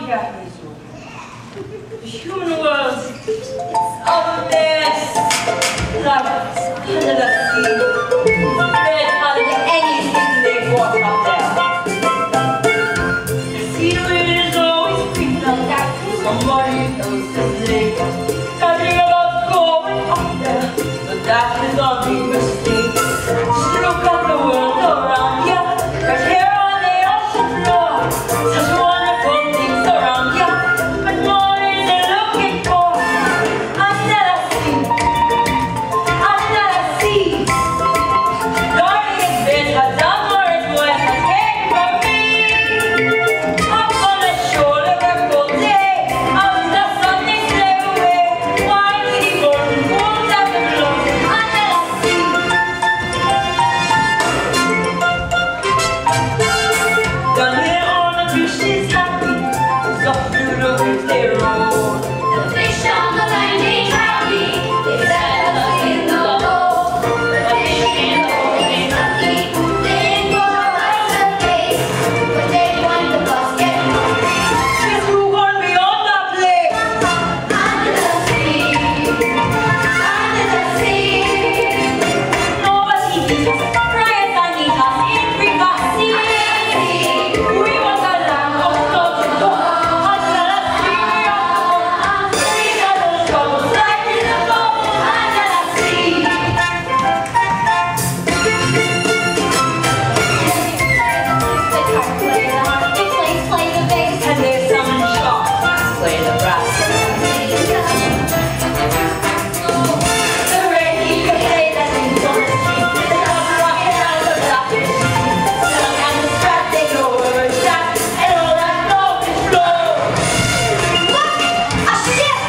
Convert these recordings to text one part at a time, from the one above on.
care is over. The human world is a mess. Like under the sea. There's hardly anything they brought up there. The seaweed is always creeping on that to somebody else's lake. Telling about going up there, but that is a big mistake. Just look at the world around you. Right here on the ocean floor. Such wonderful things around you. But more is it looking for? Under the sea. Under the sea. Darling, it's better down where it's worth a take from me. Up on the shore of a cold day. Out the sun they slip away. Why did he go and walk out the blow? Under the sea. Down here on the beach she's happy. Soft blue they roll. The fish on the line ain't happy. They settle in the boat. The fish in the boat ain't lucky. They ain't gonna rise the face. But they find the basket hungry. Guess who won beyond that lake? Under the sea. Under the sea. Nobody needs us. Christ, I need us in privacy. We want a land of floating gold. Under the sea. We got those troubles like in the boat. Under the sea. Play the bass. And there's some sharks play the brass. The rain can play that things on the street. The dogs rocking out the blackfish. Some kind of strap they go over his back. And all that love is flow. Look! A ship!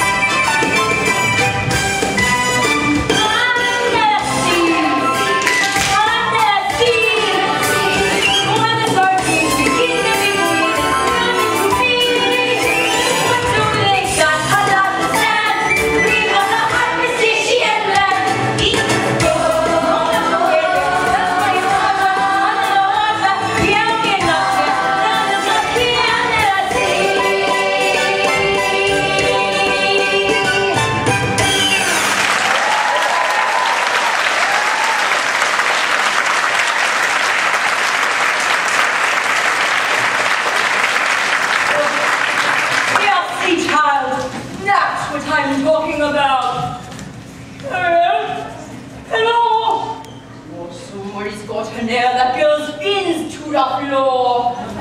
Under the sea. Under the sea. When the sardines begin to be moved, coming to me. What do they got? I don't understand. We got a hot precision land. Eat the gold. That's the way they are. That's why you are under the water. Yeah, we're not there. Under the sea. Under the sea. Yes, sea child, that's what I'm talking about. Hello? Oh, somebody's got her near that girl's fins to the floor.